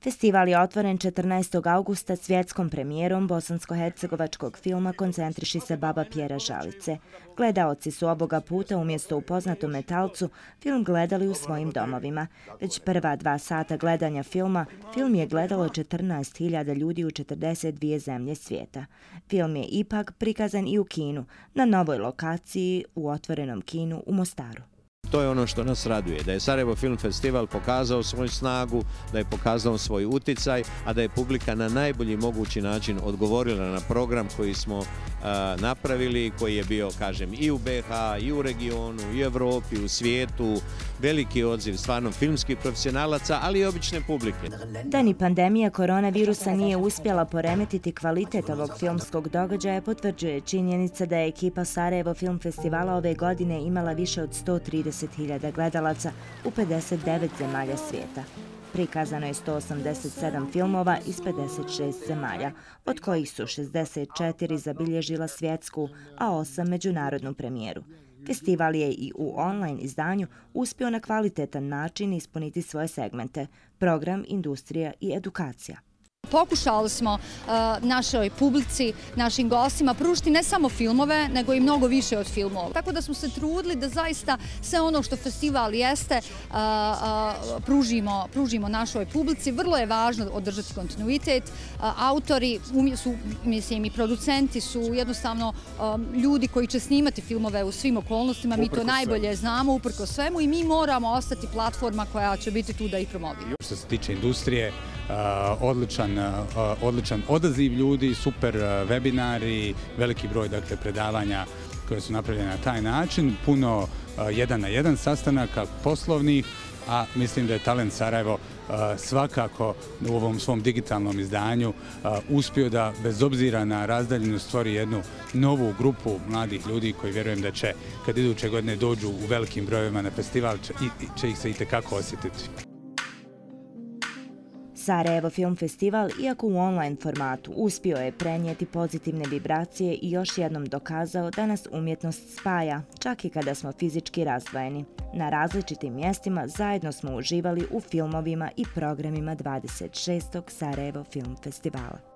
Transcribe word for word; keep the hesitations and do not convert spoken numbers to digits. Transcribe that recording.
Festival je otvoren četrnaestog augusta svjetskom premijerom bosansko-hercegovačkog filma Koncentriši se baba Pjera Žalice. Gledaoci su ovoga puta umjesto u poznatom metalcu film gledali u svojim domovima. Već prva dva sata gledanja filma, film je gledalo četrnaest hiljada ljudi u četrdeset dvije zemlje svijeta. Film je ipak prikazan i u kinu, na novoj lokaciji u otvorenom kinu u Mostaru. To je ono što nas raduje, da je Sarajevo Film Festival pokazao svoju snagu, da je pokazao svoj uticaj, a da je publika na najbolji mogući način odgovorila na program koji smo uh, napravili, koji je bio, kažem, i u be ha, i u regionu, i u Evropi, u svijetu, veliki odziv stvarno filmskih profesionalaca, ali i obične publike. Da ni pandemija koronavirusa nije uspjela poremetiti kvalitet ovog filmskog događaja, potvrđuje činjenica da je ekipa Sarajevo Film Festivala ove godine imala više od sto trideset hiljada gledalaca u pedeset devet zemalja svijeta. Prikazano je sto osamdeset sedam filmova iz pedeset šest zemalja, od kojih su šezdeset četiri zabilježila svjetsku, a osam međunarodnu premijeru. Festival je i u online izdanju uspio na kvalitetan način ispuniti svoje segmente: program, industrija i edukacija. Pokušali smo uh, našoj publici, našim gostima pružiti ne samo filmove, nego i mnogo više od filmova. Tako da smo se trudili da zaista sve ono što festival jeste uh, uh, pružimo, pružimo našoj publici. Vrlo je važno održati kontinuitet. Uh, autori, su, mislim i producenti su jednostavno um, ljudi koji će snimati filmove u svim okolnostima. Mi to najbolje znamo, uprkos svemu, i mi moramo ostati platforma koja će biti tu da ih promovira. Što se tiče industrije, Uh, odličan, uh, odličan odaziv ljudi, super uh, webinari, veliki broj dakle, predavanja koje su napravljene na taj način, puno uh, jedan na jedan sastanaka poslovnih, a mislim da je Talent Sarajevo uh, svakako u ovom svom digitalnom izdanju uh, uspio da bez obzira na razdaljinu stvori jednu novu grupu mladih ljudi koji vjerujem da će kad iduće godine dođu u velikim brojevima na festival će, i, će ih se itekako osjetiti. Sarajevo Film Festival, iako u online formatu, uspio je prenijeti pozitivne vibracije i još jednom dokazao da nas umjetnost spaja, čak i kada smo fizički razdvojeni. Na različitim mjestima zajedno smo uživali u filmovima i programima dvadeset šestog Sarajevo Film Festivala.